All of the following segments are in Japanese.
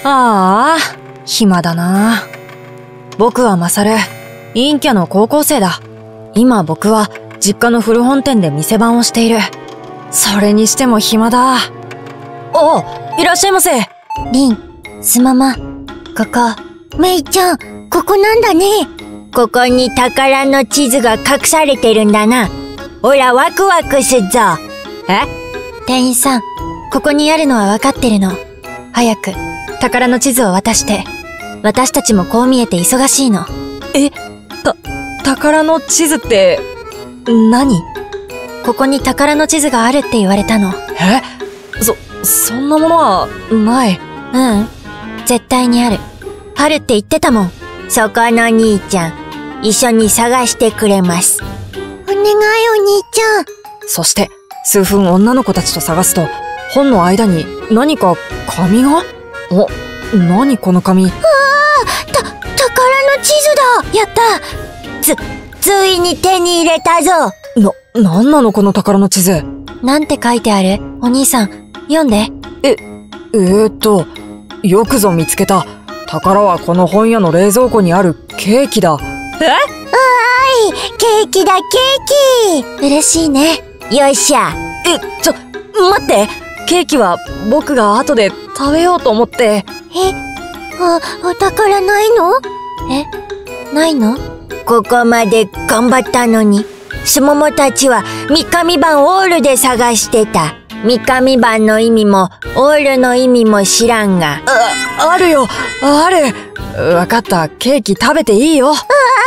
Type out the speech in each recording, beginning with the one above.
ああ、暇だな。僕はマサル、陰キャの高校生だ。今僕は実家の古本店で店番をしている。それにしても暇だ。おう、いらっしゃいませ。 リン、スママ、ここ。メイちゃん、ここなんだね。ここに宝の地図が隠されてるんだな。おら、ワクワクすっぞ。 え？ 店員さん、ここにあるのはわかってるの。早く、宝の地図を渡して。私たちもこう見えて忙しいの。 え、宝の地図って、何？ ここに宝の地図があるって言われたの。 そんなものは、ない。 絶対にある。あるって言ってたもん。 そこの兄ちゃん、一緒に探してくれます。 お願いお兄ちゃん。 そして、数分女の子たちと探すと、本の間に何か紙が？何この紙？ 宝の地図だ！やった！ ついに手に入れたぞ！ なんなのこの宝の地図？ なんて書いてある？お兄さん、読んで。 よくぞ見つけた。宝はこの本屋の冷蔵庫にあるケーキだ。 ケーキだ、ケーキ！ 嬉しいね。 よっしゃ。 待って。ケーキは僕が後で食べようと思って。 お宝ないの？ないの？ ここまで頑張ったのに、スモモたちは三日番オールで探してた。三日番の意味も、オールの意味も知らんが。 あるよ、ある。わかった、ケーキ食べていいよ。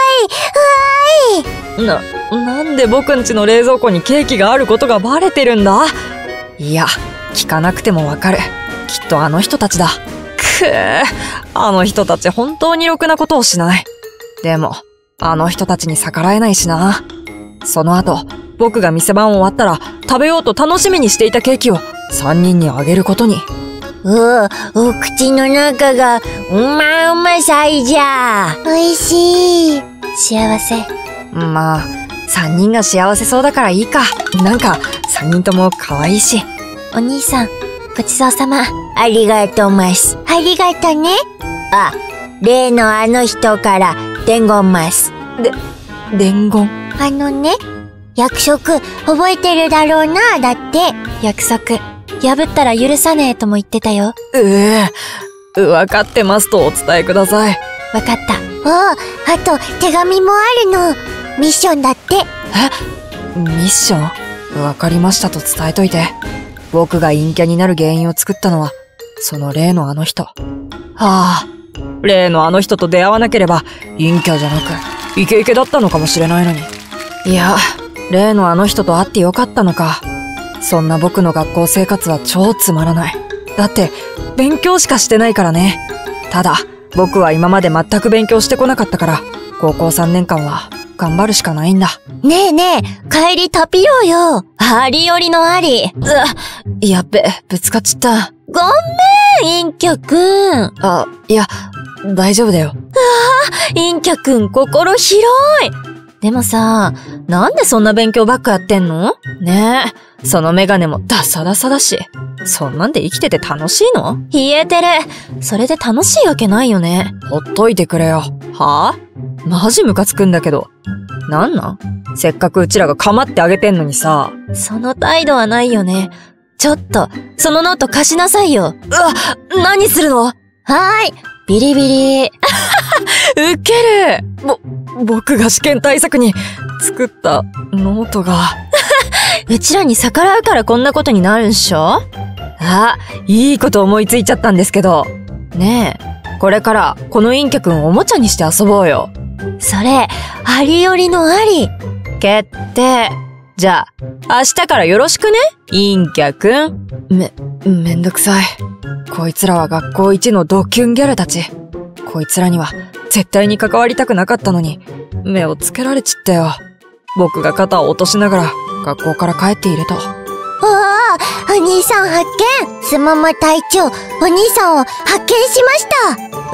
なんで僕んちの冷蔵庫にケーキがあることがバレてるんだ？いや、聞かなくてもわかる。きっとあの人たちだ。あの人たち本当にろくなことをしない。でも、あの人たちに逆らえないしな。その後、僕が店番終わったら食べようと楽しみにしていたケーキを3人にあげることに。 お口の中がうまさいじゃ。 おいしい。幸せ。 まあ、3人が幸せそうだからいいか。なんか、3人とも可愛いし。 お兄さん、ごちそうさま。 ありがとうます。 ありがとね。 例のあの人から伝言ます。 伝言？ 約束覚えてるだろうな、だって。約束破ったら許さねえとも言ってたよ。 わかってますとお伝えください。 わかった。 あと手紙もあるの。ミッションだって。 ミッション？わかりましたと伝えといて。僕が陰キャになる原因を作ったのは、その例のあの人。例のあの人と出会わなければ、陰キャじゃなく、イケイケだったのかもしれないのに。いや、例のあの人と会ってよかったのか。そんな僕の学校生活は超つまらない。だって、勉強しかしてないからね。ただ、僕は今まで全く勉強してこなかったから、高校3年間は頑張るしかないんだ。 ねえねえ、帰りタピようよ。ありよりのあり。 やっべ、ぶつかっちった。 ごめん、陰キャくん。 いや、大丈夫だよ。 陰キャくん心広い。でもさ、なんでそんな勉強ばっかやってんの？ ねえ、そのメガネもダサダサだし。そんなんで生きてて楽しいの？ 冷えてる。それで楽しいわけないよね。 ほっといてくれよ。はぁ？マジムカつくんだけど。なんなん？せっかくうちらが構ってあげてんのにさ。 その態度はないよね。ちょっと、そのノート貸しなさいよ。 何するの？ ビリビリ。 ウケる。僕が試験対策に作ったノートが。 うちらに逆らうからこんなことになるんしょ？ いいこと思いついちゃったんですけど。ねえ、これからこの陰キャくんをおもちゃにして遊ぼうよ。 それ、ありよりのあり。 決定。じゃあ、明日からよろしくね、陰キャくん。めんどくさい。こいつらは学校一のドキュンギャルたち。こいつらには絶対に関わりたくなかったのに、目をつけられちったよ。僕が肩を落としながら学校から帰っていると。 お兄さん発見！スモモ隊長、お兄さんを発見しました！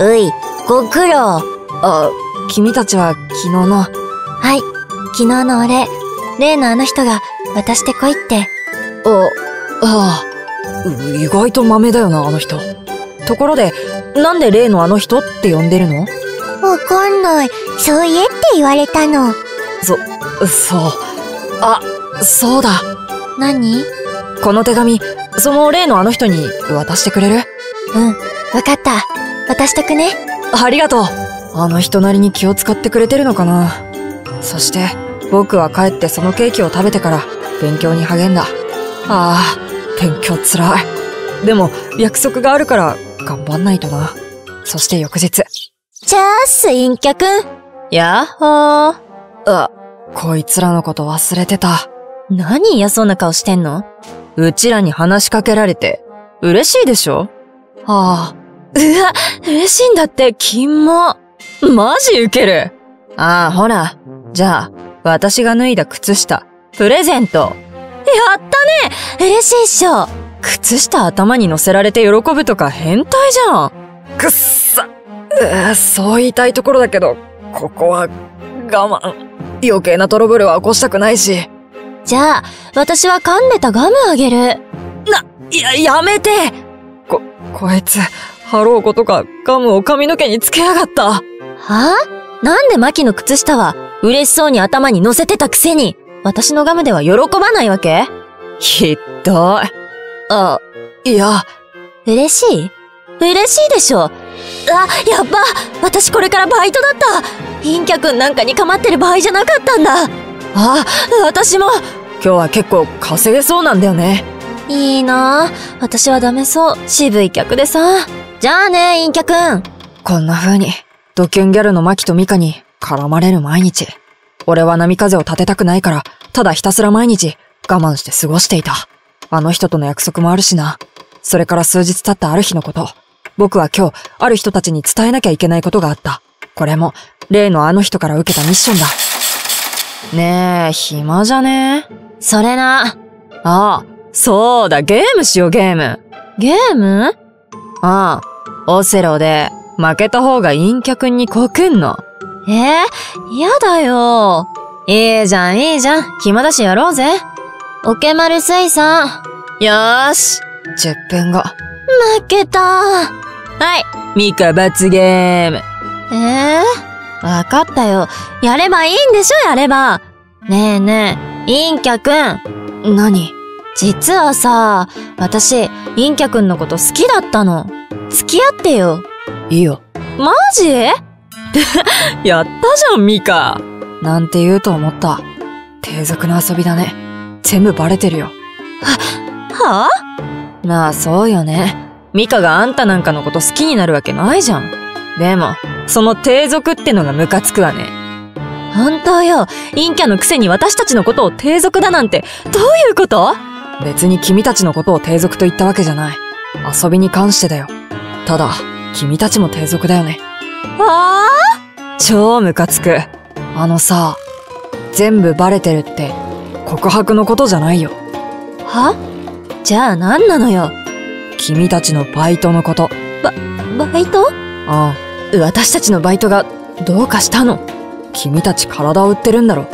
うい、ご苦労。 君たちは昨日の。 はい、昨日のお礼。例のあの人が渡してこいって。 意外と豆だよな、あの人。ところで、 なんで例のあの人って呼んでるの？ わかんない。そう言えって言われたの。 そう。あ、そうだ。 何？ この手紙、その例のあの人に渡してくれる？ わかった。渡しとくね。 ありがとう。あの人なりに気を使ってくれてるのかな。そして、僕は帰ってそのケーキを食べてから勉強に励んだ。ああ、勉強つらい。でも、約束があるから頑張んないとな。そして翌日。 じゃあ、スインキャくん。 やっほー。 あ、こいつらのこと忘れてた。 何嫌そうな顔してんの？ うちらに話しかけられて、嬉しいでしょ？ああ。 うわ、嬉しいんだって、キモ。 マジウケる。 ああ、ほら。じゃあ、私が脱いだ靴下、プレゼント。やったね！嬉しいっしょ。 靴下頭に乗せられて喜ぶとか変態じゃん。くっさ。そう言いたいところだけど、ここは我慢。余計なトラブルは起こしたくないし。 じゃあ、私は噛んでたガムあげる。 やめて！こいつ、ハローことかガムを髪の毛につけやがった。 はぁ？なんでマキの靴下は嬉しそうに頭に乗せてたくせに、私のガムでは喜ばないわけ？ ひっどい。あ、いや。 嬉しい？嬉しいでしょ。やっば！私これからバイトだった！陰キャくんなんかに構ってる場合じゃなかったんだ。私も。 今日は結構稼げそうなんだよね。 いいなぁ。私はダメそう。渋い客でさ。じゃあね、陰キャくん。 こんな風に、ドキュンギャルのマキとミカに絡まれる毎日。俺は波風を立てたくないから、ただひたすら毎日我慢して過ごしていた。あの人との約束もあるしな。それから数日経ったある日のこと。僕は今日、ある人たちに伝えなきゃいけないことがあった。これも、例のあの人から受けたミッションだ。ねえ、暇じゃねえ？ それな。 ああ、そうだ、ゲームしよう、ゲーム。 ゲーム？ ああ、オセロで、負けた方が陰キャくんに告んの。 やだよ。いいじゃん、いいじゃん。暇だしやろうぜ。オケマル水産。 よーし。10分後。 負けた。はい。 ミカ罰ゲーム。 わかったよ。やればいいんでしょ、やれば。ねえねえ、陰キャくん。 何？ 実はさ、私、陰キャくんのこと好きだったの。付き合ってよ。 いいよ。 マジ？ やったじゃん、ミカ。なんて言うと思った。低俗な遊びだね。全部バレてるよ。 は？ まあそうよね。ミカがあんたなんかのこと好きになるわけないじゃん。でも、その低俗ってのがムカつくわね。 本当よ。陰キャのくせに私たちのことを低俗だなんて、どういうこと？ 別に君たちのことを低俗と言ったわけじゃない。遊びに関してだよ。ただ、君たちも低俗だよね。超ムカつく。さ、全部バレてるって告白のことじゃないよ。 は？じゃあ何なのよ。 君たちのバイトのこと。 バイト？ ああ、私たちのバイトがどうかしたの？君たち体を売ってるんだろ。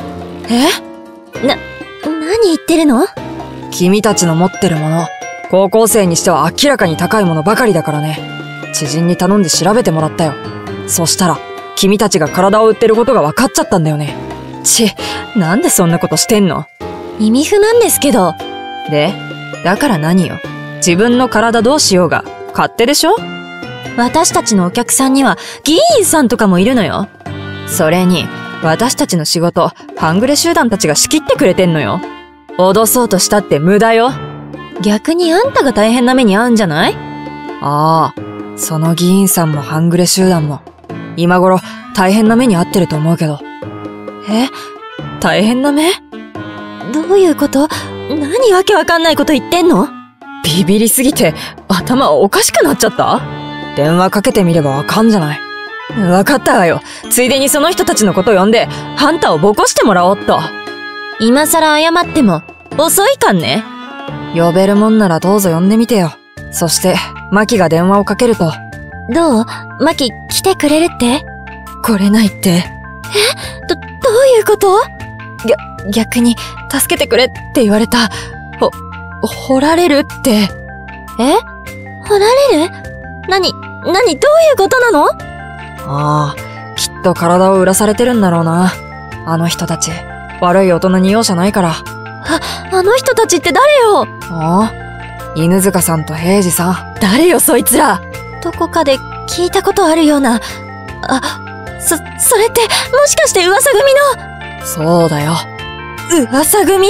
何言ってるの？ 君たちの持ってるもの、高校生にしては明らかに高いものばかりだからね。知人に頼んで調べてもらったよ。そしたら、君たちが体を売ってることが分かっちゃったんだよね。なんでそんなことしてんの？ 意味不なんですけど。 で、だから何よ。自分の体どうしようが、勝手でしょ？ 私たちのお客さんには議員さんとかもいるのよ。 それに、私たちの仕事、半グレ集団たちが仕切ってくれてんのよ。脅そうとしたって無駄よ。 逆にあんたが大変な目に遭うんじゃない？ ああ、その議員さんも半グレ集団も、今頃大変な目に遭ってると思うけど。大変な目？ どういうこと？何わけわかんないこと言ってんの？ ビビりすぎて頭おかしくなっちゃった？電話かけてみればわかんじゃない。わかったわよ。ついでにその人たちのこと呼んで、ハンターをボコしてもらおうっと。 今更謝っても遅いかんね。 呼べるもんならどうぞ呼んでみてよ。そして、マキが電話をかけると。 どう？マキ来てくれるって？ 来れないって。 どういうこと？ 逆に、助けてくれって言われた。掘られるって。 掘られる？ 何、どういうことなの？ ああ、きっと体を売らされてるんだろうな。あの人たち。悪い大人に容赦ないから。 あの人たちって誰よ？ ああ、犬塚さんと平次さん。 誰よ、そいつら。どこかで聞いたことあるような。それって、もしかして噂組の？ そうだよ。 噂組？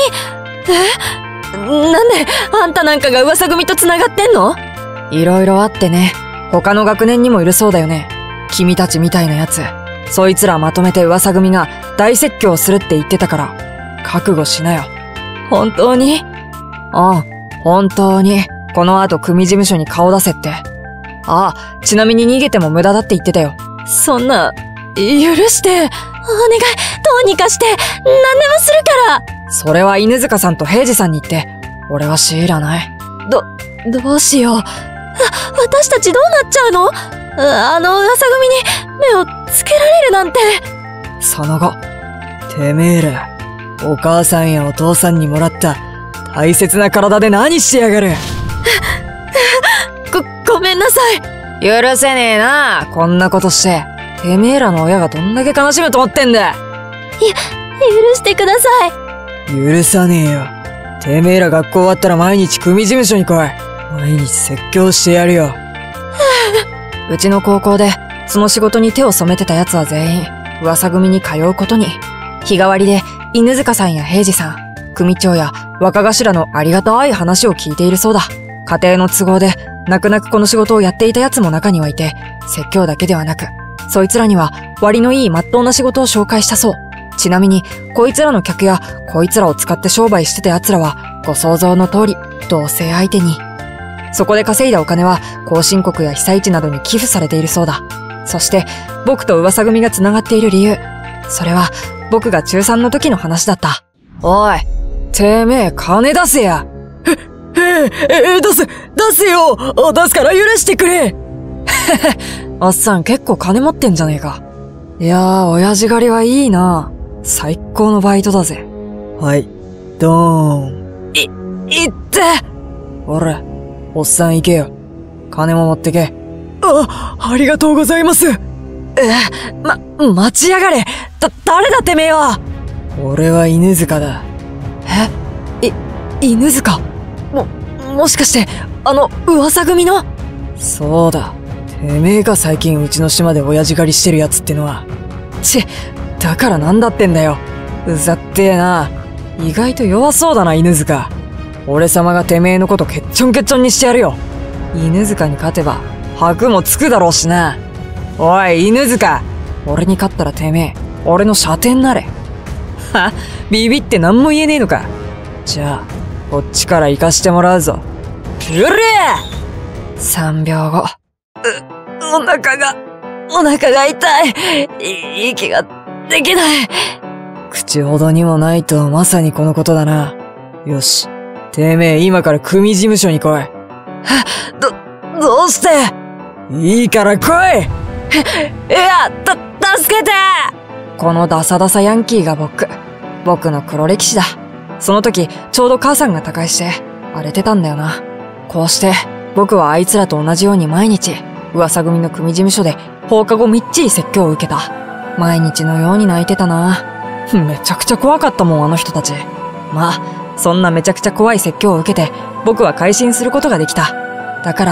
なんで、あんたなんかが噂組と繋がってんの？ いろいろあってね。他の学年にもいるそうだよね。君たちみたいなやつ。そいつらまとめて噂組が大説教するって言ってたから、覚悟しなよ。 本当に？ 本当に。この後組事務所に顔出せって。ああ、ちなみに逃げても無駄だって言ってたよ。 そんな、許して。お願い、どうにかして、何でもするから。 それは犬塚さんと平次さんに言って、俺は強いらない。 どうしよう。私たちどうなっちゃうの？あの噂組に目をつけられるなんて。 その後、てめえら、お母さんやお父さんにもらった大切な体で何してやがる。 ごめんなさい。 許せねえな、こんなことして。てめえらの親がどんだけ悲しむと思ってんだ。 許してください。 許さねえよ。てめえら学校終わったら毎日組事務所に来い。毎日説教してやるよ。うちの高校で、その仕事に手を染めてた奴は全員、噂組に通うことに。日替わりで、犬塚さんや平次さん、組長や若頭のありがたい話を聞いているそうだ。家庭の都合で、泣く泣くこの仕事をやっていた奴も中にはいて、説教だけではなく、そいつらには割のいい真っ当な仕事を紹介したそう。ちなみに、こいつらの客や、こいつらを使って商売してた奴らは、ご想像の通り、同性相手に。そこで稼いだお金は、後進国や被災地などに寄付されているそうだ。そして、僕と噂組が繋がっている理由。それは、僕が中3の時の話だった。おい、てめえ金出せや。出せよ。出すから許してくれ。おっさん結構金持ってんじゃねえか。いやー、親父狩りはいいな。最高のバイトだぜ。はい、ドーン。いって。おら、おっさん行けよ。金も持ってけ。ありがとうございます。待ちやがれ。誰だてめえは。俺は犬塚だ。犬塚？もしかして、噂組の？そうだ。てめえが最近うちの島で親父狩りしてるやつってのは。だからなんだってんだよ。うざってえな。意外と弱そうだな、犬塚。俺様がてめえのことケッチョンケッチョンにしてやるよ。犬塚に勝てば、箔もつくだろうしな。おい、犬塚。俺に勝ったらてめえ、俺の射程になれ。ビビって何も言えねえのか。じゃあ、こっちから行かしてもらうぞ。うれ！3秒後。お腹が痛い。息ができない。口ほどにもないとまさにこのことだな。よし。てめえ今から組事務所に来い。どうして？いいから来い！いや、助けて！このダサダサヤンキーが僕の黒歴史だ。その時、ちょうど母さんが他界して、荒れてたんだよな。こうして、僕はあいつらと同じように毎日、噂組の組事務所で放課後みっちり説教を受けた。毎日のように泣いてたな。めちゃくちゃ怖かったもん、あの人たち。まあ、そんなめちゃくちゃ怖い説教を受けて、僕は改心することができた。だから、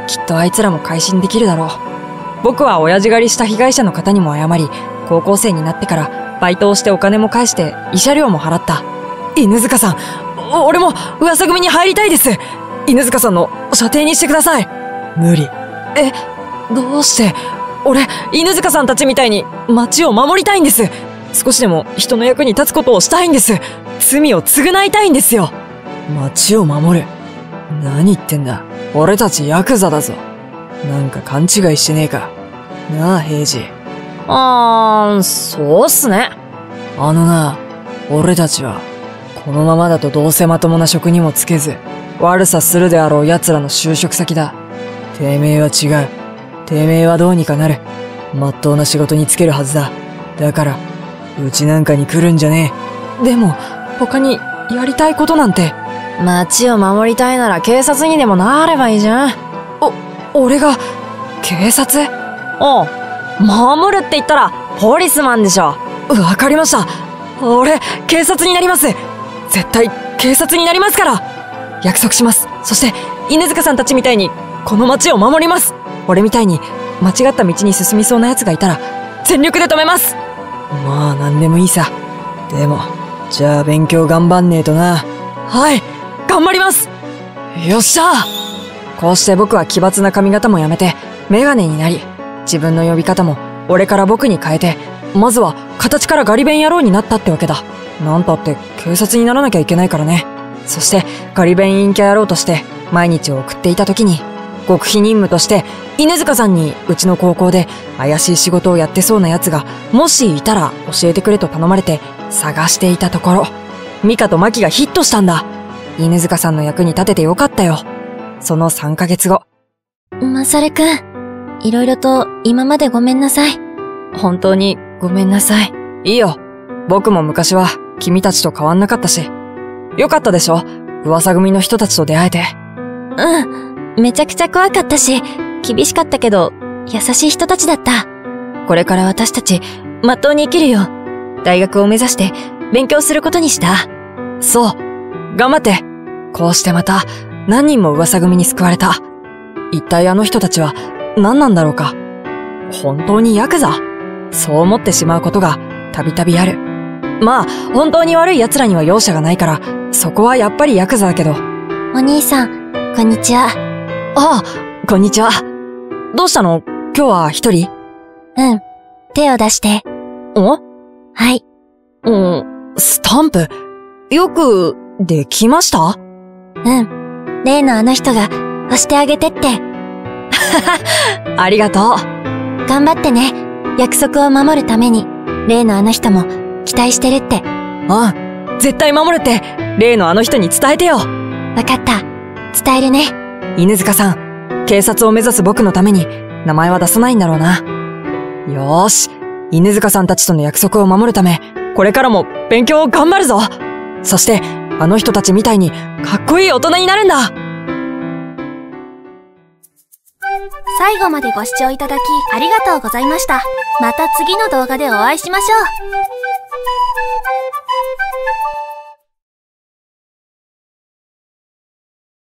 きっとあいつらも改心できるだろう。僕は親父狩りした被害者の方にも謝り、高校生になってからバイトをしてお金も返して慰謝料も払った。犬塚さん、俺も噂組に入りたいです。犬塚さんの舎弟にしてください。無理。どうして？俺、犬塚さんたちみたいに町を守りたいんです。少しでも人の役に立つことをしたいんです。罪を償いたいんですよ。町を守る？何言ってんだ。俺たちヤクザだぞ。なんか勘違いしてねえか。なあ、平次。そうっすね。俺たちは、このままだとどうせまともな職にもつけず、悪さするであろう奴らの就職先だ。てめえは違う。てめえはどうにかなる。まっとうな仕事に就けるはずだ。だから、うちなんかに来るんじゃねえ。でも、他にやりたいことなんて。町を守りたいなら警察にでもなればいいじゃん。俺が、 警察？おう、守るって言ったら、ポリスマンでしょ。わかりました。俺、警察になります。絶対、警察になりますから。約束します。そして、犬塚さんたちみたいに、この街を守ります。俺みたいに、間違った道に進みそうな奴がいたら、全力で止めます。まあ、なんでもいいさ。でも、じゃあ勉強頑張んねえとな。はい、頑張ります。よっしゃ。こうして僕は奇抜な髪型もやめて、メガネになり、自分の呼び方も、俺から僕に変えて、まずは、形からガリ勉野郎になったってわけだ。なんたって、警察にならなきゃいけないからね。そして、ガリ勉陰キャ野郎として、毎日を送っていた時に、極秘任務として、犬塚さんに、うちの高校で、怪しい仕事をやってそうな奴が、もしいたら教えてくれと頼まれて、探していたところ、ミカとマキがヒットしたんだ。犬塚さんの役に立ててよかったよ。その3ヶ月後。 マサルくん、いろいろと今までごめんなさい。 本当にごめんなさい。いいよ。僕も昔は君たちと変わんなかったし。よかったでしょ？噂組の人たちと出会えて。 うん。めちゃくちゃ怖かったし、厳しかったけど、優しい人たちだった。これから私たち、まっとうに生きるよ。大学を目指して、勉強することにした。 そう。頑張って。こうしてまた、何人も噂組に救われた。一体あの人たちは、何なんだろうか。本当にヤクザ？そう思ってしまうことが、たびたびある。まあ、本当に悪い奴らには容赦がないから、そこはやっぱりヤクザだけど。 お兄さん、こんにちは。 ああ、こんにちは。どうしたの？今日は一人？ うん。手を出して。 お？ はい。 スタンプ？よく、できました？ うん。例のあの人が、押してあげてって。 ありがとう。 頑張ってね。約束を守るために、例のあの人も、期待してるって。 ああ、絶対守るって、例のあの人に伝えてよ。 わかった。伝えるね。 犬塚さん、警察を目指す僕のために、名前は出さないんだろうな。よーし、犬塚さんたちとの約束を守るため、これからも勉強を頑張るぞ。そして、あの人たちみたいに、かっこいい大人になるんだ。 最後までご視聴いただきありがとうございました。また次の動画でお会いしましょう。